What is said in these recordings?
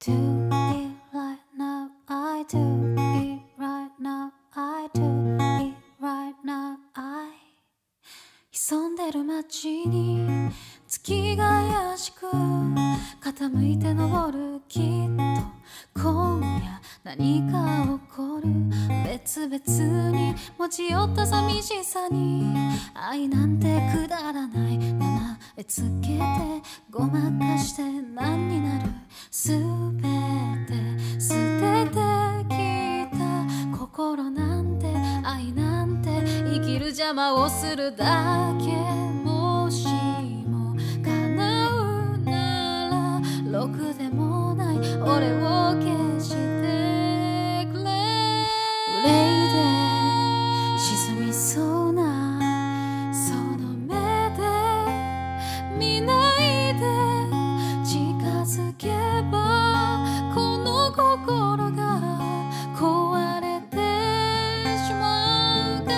do it right now, I do it right now, I do it right now, I 潜んでる街に月が怪しく傾いて昇る、きっと今夜何か起こる。別々に持ち寄った寂しさに愛なんてくだらない名前つけてごまかして何になる。すべて捨ててきた心なんて愛なんて生きる邪魔をするだけ。もしも叶うならろくでもない俺を消してくれ。憂いで沈みそうなその目で見ないで近づけばこの心が壊れてしまうから。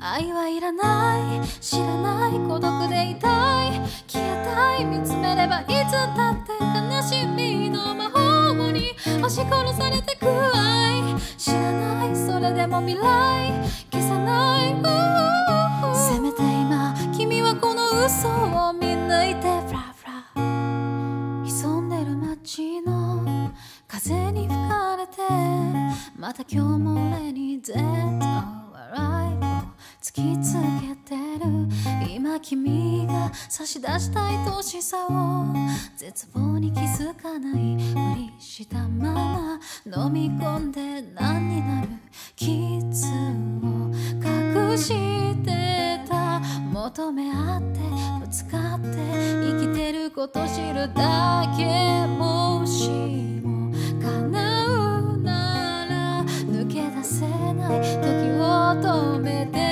愛はいらない知らない孤独でいたい消えたい見つめればいつだって悲しみの魔法に押し殺されてく愛知らないそれでも未来消さない。せめて今君はこの嘘を見抜いてフラフラ潜んでる街の風に吹かれてまた今日も俺に Dead or Alive を突きつけてる。今君が差し出した愛しさを絶望に気づかない無理したまま飲み込んで何になる。傷を隠してた求め合ってぶつかって生きてること知るだけ。もしも叶うなら抜け出せない時を止めてくれ。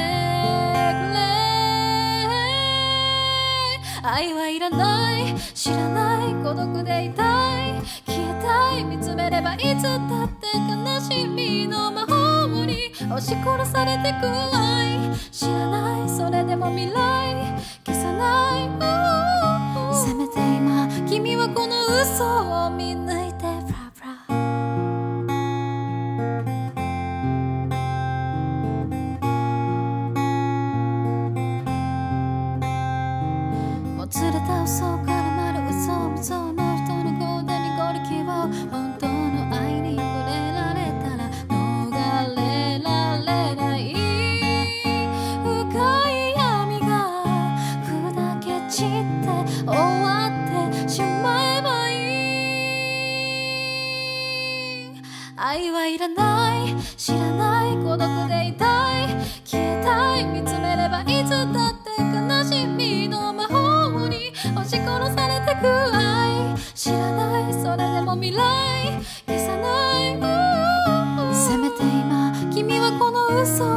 愛はいらない知らない孤独でいたい消えたい見つめればいつだって悲しみの魔法に押し殺されてく愛知らないそれでも未来消さない。せめて今君はこの嘘を見抜いてフラフラもつれた嘘からなる嘘無双の人の声で濁る希望本当の愛に触れられたら逃れられない深い闇が砕け散って終わってしまえばいい。愛はいらない知らない孤独でいたい消えたい見つめればいつだって悲しみの魔法に押し殺されてく愛知らないそれでも未来消さない。せめて今君はこの嘘